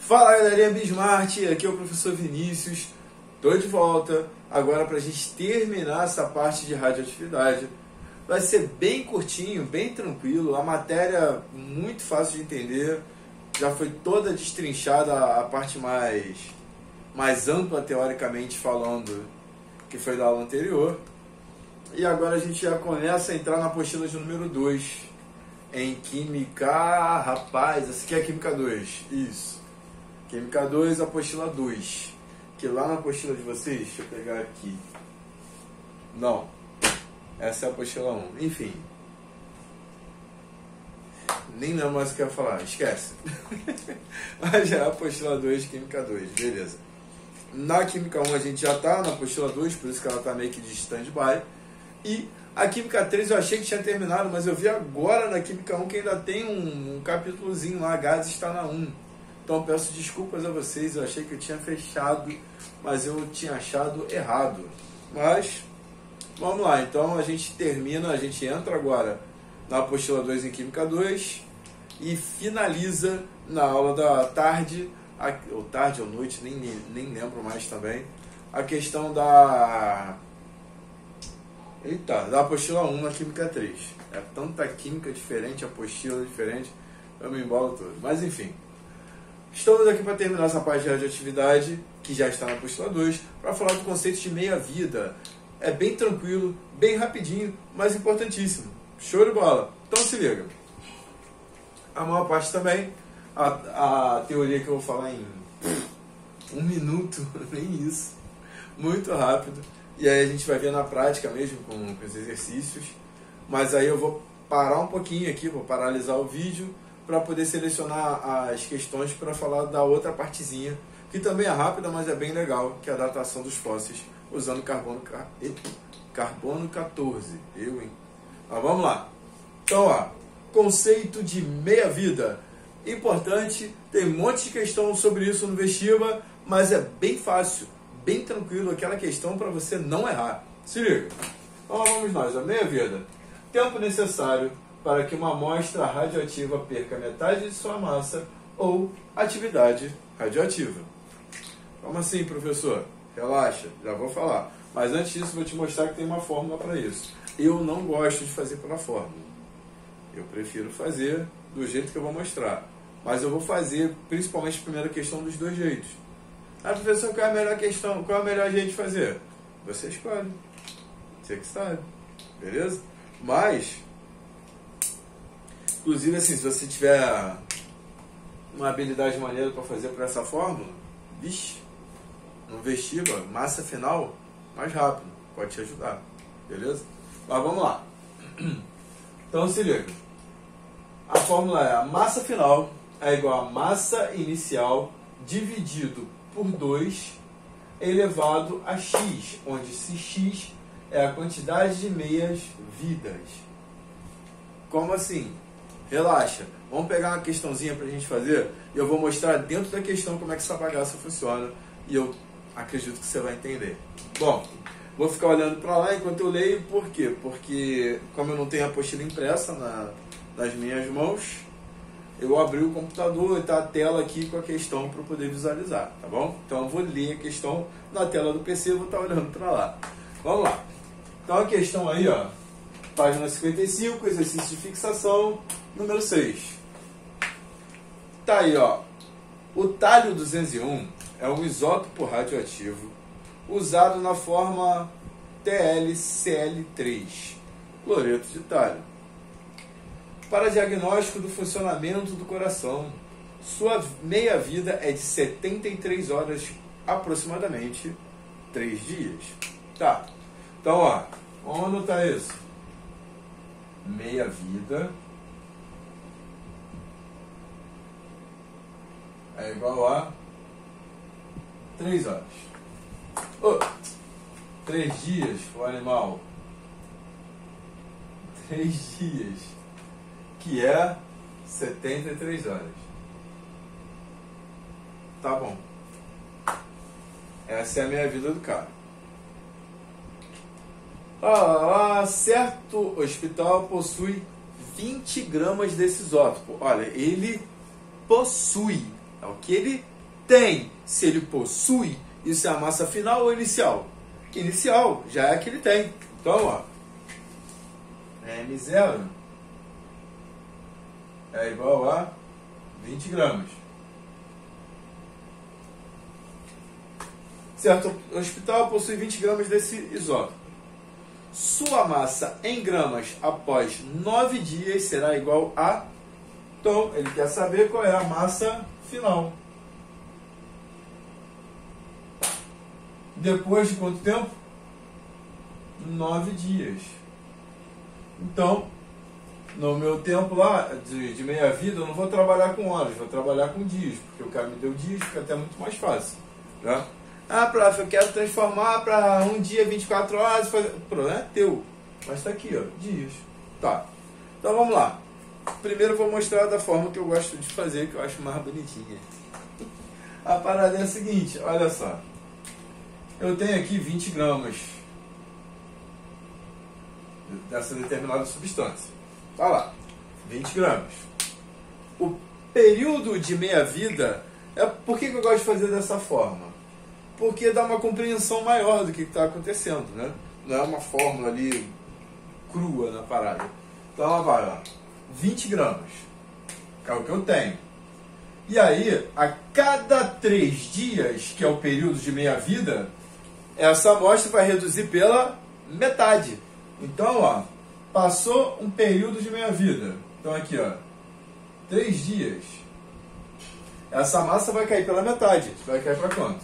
Fala galerinha Bismart, aqui é o professor Vinícius, estou de volta agora para a gente terminar essa parte de radioatividade. Vai ser bem curtinho, bem tranquilo, a matéria muito fácil de entender, já foi toda destrinchada a parte mais ampla teoricamente falando, que foi da aula anterior. E agora a gente já começa a entrar na apostila de número 2, em Química, rapaz, essa aqui é a Química 2, isso. Química 2, apostila 2. Que lá na apostila de vocês, deixa eu pegar aqui. Não, essa é a apostila 1. Enfim. Nem lembro mais o que eu ia falar, esquece. Mas já é a apostila 2, Química 2, beleza. Na Química 1 a gente já está na apostila 2, por isso que ela está meio que de stand-by. E a Química 3 eu achei que tinha terminado, mas eu vi agora na Química 1 que ainda tem um capítulozinho lá, gases está na 1. Então peço desculpas a vocês, eu achei que eu tinha fechado, mas eu tinha achado errado. Mas, vamos lá, então a gente termina, a gente entra agora na apostila 2 em Química 2 e finaliza na aula da tarde, ou tarde ou noite, nem lembro mais também, a questão da apostila 1 na Química 3. É tanta química diferente, apostila diferente, eu me embolo todo. Mas enfim. Estamos aqui para terminar essa parte de radioatividade, que já está na apostila 2, para falar do conceito de meia-vida. É bem tranquilo, bem rapidinho, mas importantíssimo. Show de bola! Então se liga. A maior parte também, a teoria que eu vou falar em 1 minuto, nem isso, muito rápido. E aí a gente vai ver na prática mesmo, com os exercícios. Mas aí eu vou parar um pouquinho aqui, vou paralisar o vídeo, para poder selecionar as questões para falar da outra partezinha, que também é rápida, mas é bem legal, que é a datação dos fósseis, usando carbono 14. Mas vamos lá. Então, ó, conceito de meia-vida. Importante, tem um monte de questão sobre isso no vestibular, mas é bem fácil, bem tranquilo, aquela questão para você não errar. Se liga. Então, lá vamos nós, a meia-vida. Tempo necessário para que uma amostra radioativa perca metade de sua massa ou atividade radioativa. Como assim, professor? Relaxa, já vou falar. Mas antes disso, vou te mostrar que tem uma fórmula para isso. Eu não gosto de fazer pela fórmula. Eu prefiro fazer do jeito que eu vou mostrar. Mas eu vou fazer, principalmente a primeira questão, dos dois jeitos. Ah, professor, qual é a melhor questão? Qual é o melhor jeito de fazer? Você escolhe. Você que sabe. Beleza? Mas, inclusive, assim, se você tiver uma habilidade maneira para fazer por essa fórmula, vixe, no vestibular, massa final, mais rápido, pode te ajudar, beleza? Mas vamos lá. Então se liga. A fórmula é: a massa final é igual a massa inicial dividido por 2 elevado a x, onde se x é a quantidade de meias-vidas. Como assim? Relaxa, vamos pegar uma questãozinha pra gente fazer e eu vou mostrar dentro da questão como é que essa bagaça funciona e eu acredito que você vai entender. Bom, vou ficar olhando para lá enquanto eu leio, por quê? Porque como eu não tenho a apostila impressa nas minhas mãos, eu abri o computador e tá a tela aqui com a questão para poder visualizar, tá bom? Então eu vou ler a questão na tela do PC e vou estar olhando para lá. Vamos lá. Então a questão aí, ó, página 55, exercício de fixação, número 6. Tá aí, ó. O tálio 201 é um isótopo radioativo usado na forma TlCl3, cloreto de tálio, para diagnóstico do funcionamento do coração. Sua meia-vida é de 73 horas, aproximadamente 3 dias. Tá. Então, ó, vamos anotar isso. Meia-vida é igual a 3 horas. 3 dias, o animal. 3 dias, que é 73 horas. Tá bom. Essa é a meia-vida do cara. Certo hospital possui 20 gramas desse isótopo. Olha, ele possui. É o que ele Tem. Se ele possui, isso é a massa final ou inicial? Inicial, já é que ele tem. Então, ó, M0 é igual a 20 gramas. Certo? O hospital possui 20 gramas desse isótopo. Sua massa em gramas após 9 dias será igual a... Então, ele quer saber qual é a massa final. Depois de quanto tempo? 9 dias. Então, no meu tempo lá de meia-vida, eu não vou trabalhar com horas, vou trabalhar com dias, porque o cara me deu dias, fica até muito mais fácil. Né? Ah, prof, eu quero transformar para um dia 24 horas. O problema é teu. Mas está aqui, ó, dias. Tá. Então vamos lá. Primeiro eu vou mostrar da forma que eu gosto de fazer, que eu acho mais bonitinha. A parada é a seguinte, olha só. Eu tenho aqui 20 gramas dessa determinada substância. Tá lá, 20 gramas. O período de meia-vida, por que eu gosto de fazer dessa forma? Porque dá uma compreensão maior do que está acontecendo, né? Não é uma fórmula ali crua na parada. Então ela vai lá, 20 gramas, é o que eu tenho. E aí, a cada 3 dias, que é o período de meia-vida, essa amostra vai reduzir pela metade. Então, ó, passou um período de meia-vida. Então aqui, ó, 3 dias. Essa massa vai cair pela metade. Vai cair para quanto?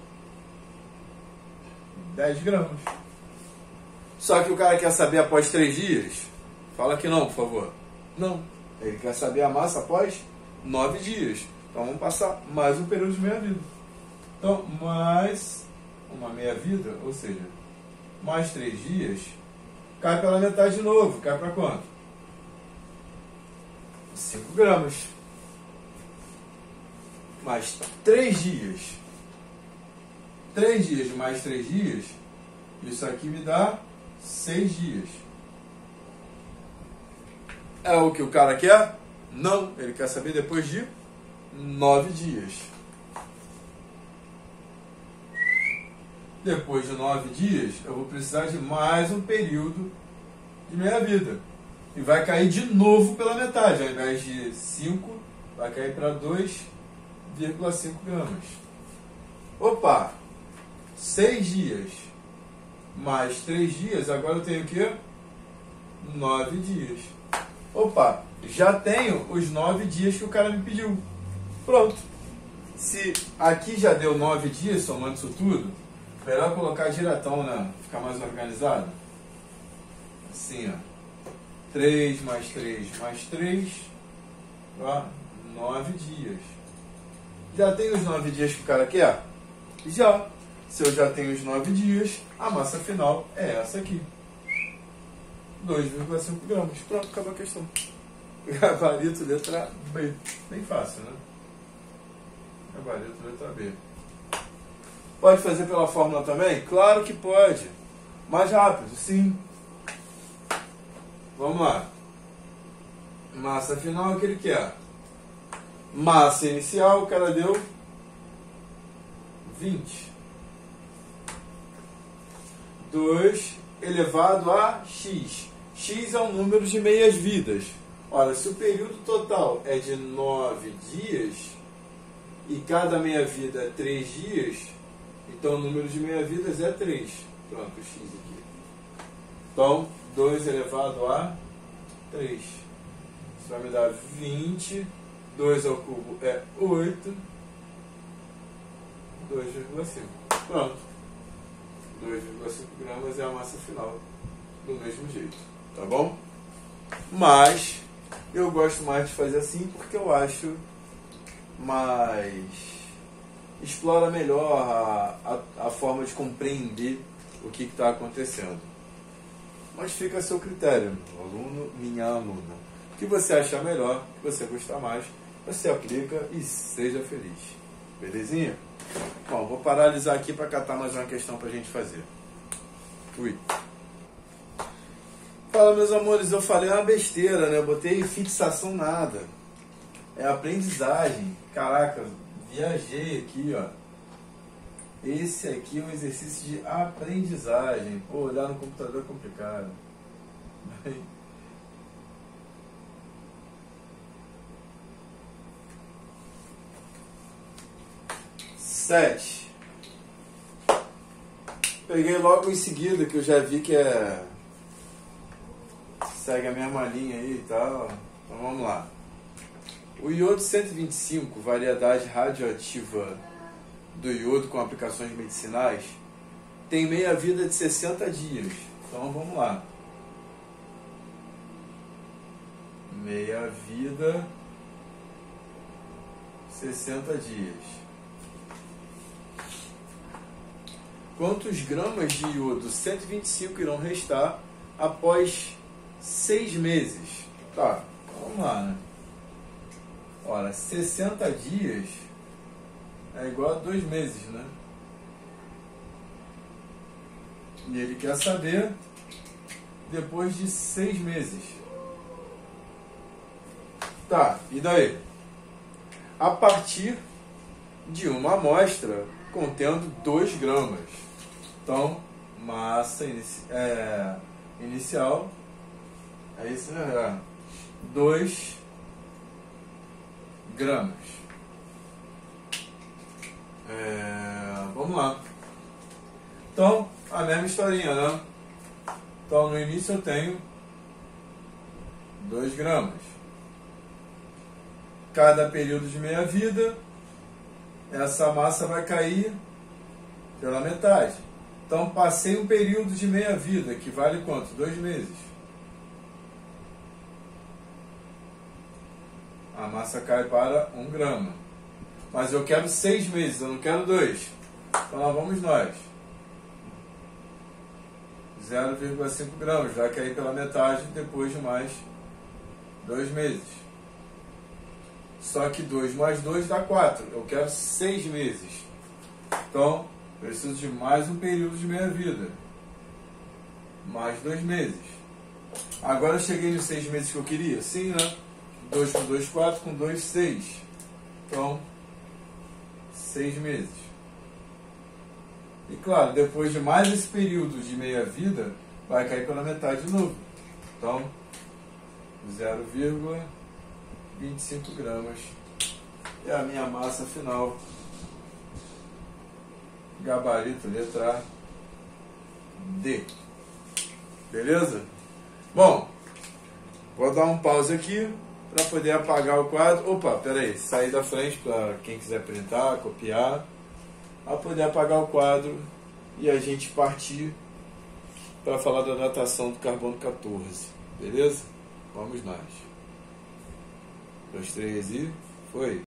10 gramas. Só que o cara quer saber após 3 dias? Fala que não, por favor. Não. Ele quer saber a massa após 9 dias. Então vamos passar mais um período de meia-vida. Então, mais uma meia-vida, ou seja, mais 3 dias, cai pela metade de novo. Cai para quanto? 5 gramas. Mais 3 dias. 3 dias mais 3 dias, isso aqui me dá 6 dias. É o que o cara quer? Não, ele quer saber depois de 9 dias. Depois de 9 dias, eu vou precisar de mais um período de meia-vida. E vai cair de novo pela metade. Ao invés de 5, vai cair para 2,5 gramas. Opa! 6 dias mais 3 dias, agora eu tenho o quê? 9 dias. Opa, já tenho os 9 dias que o cara me pediu. Pronto. Se aqui já deu 9 dias, somando isso tudo, melhor colocar diretão, né? Ficar mais organizado. Assim, ó. 3 mais 3 mais 3, ó, 9 dias. Já tem os 9 dias que o cara quer? Já. Se eu já tenho os 9 dias, a massa final é essa aqui. 2,5 gramas. Pronto, acabou a questão. Gabarito, letra B. Bem fácil, né? Gabarito, letra B. Pode fazer pela fórmula também? Claro que pode. Mais rápido, sim. Vamos lá. Massa final é o que ele quer. Massa inicial, o cara deu 20. 2 elevado a x. X é um número de meias-vidas. Ora, se o período total é de 9 dias e cada meia-vida é 3 dias, então o número de meia-vidas é 3. Pronto, o x aqui. Então, 2 elevado a 3. Isso vai me dar 20. 2 ao cubo é 8. 2,5. Pronto. 2,5 gramas é a massa final, do mesmo jeito, tá bom? Mas eu gosto mais de fazer assim porque eu acho mais... explora melhor a forma de compreender o que está acontecendo. Mas fica a seu critério, aluno, minha aluna. O que você achar melhor, o que você gostar mais, você aplica e seja feliz. Belezinha? Bom, vou paralisar aqui para catar mais uma questão para a gente fazer. Fui. Fala, meus amores, eu falei uma besteira, né? Eu botei fixação nada. É aprendizagem. Caraca, Viajei aqui, ó. Esse aqui é um exercício de aprendizagem. Pô, olhar no computador é complicado. 7. Peguei logo em seguida, que eu já vi que segue a mesma linha aí e tal. Então vamos lá. O iodo 125, variedade radioativa do iodo com aplicações medicinais, tem meia-vida de 60 dias. Então vamos lá. Meia-vida 60 dias. Quantos gramas de iodo 125 irão restar após 6 meses? Tá, vamos lá, né? Ora, 60 dias é igual a 2 meses, né? E ele quer saber depois de 6 meses. Tá, e daí? A partir de uma amostra contendo 2 gramas. Então, massa inicial é isso, né? 2 gramas. Vamos lá. Então, a mesma historinha, né? Então, no início eu tenho 2 gramas. Cada período de meia-vida, essa massa vai cair pela metade. Então, passei um período de meia-vida, que vale quanto? 2 meses. A massa cai para 1 grama. Mas eu quero 6 meses, eu não quero 2. Então, lá vamos nós. 0,5 gramas, vai cair pela metade depois de mais 2 meses. Só que 2 mais 2 dá 4. Eu quero 6 meses. Então, preciso de mais um período de meia-vida. Mais 2 meses. Agora eu cheguei nos 6 meses que eu queria? Sim, né? 2 com 2, 4. Com 2, 6. Então, 6 meses. E claro, depois de mais esse período de meia-vida, vai cair pela metade de novo. Então, 0,25 gramas é a minha massa final. Gabarito, letra D. Beleza? Bom, vou dar um pause aqui para poder apagar o quadro. Opa, peraí, sair da frente para quem quiser printar, copiar, para poder apagar o quadro e a gente partir para falar da datação do carbono 14. Beleza? Vamos nós. 2, 3 e foi.